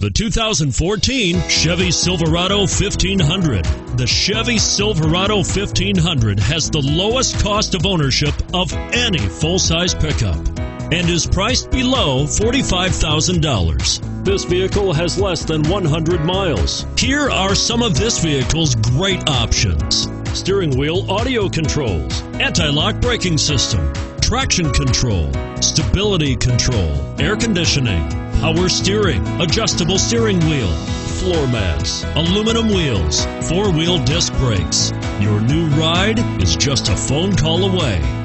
The 2014 Chevy Silverado 1500. The Chevy Silverado 1500 has the lowest cost of ownership of any full-size pickup and is priced below $45,000. This vehicle has less than 100 miles. Here are some of this vehicle's great options: steering wheel audio controls, anti-lock braking system, traction control, stability control, air conditioning, power steering, adjustable steering wheel, floor mats, aluminum wheels, four-wheel disc brakes. Your new ride is just a phone call away.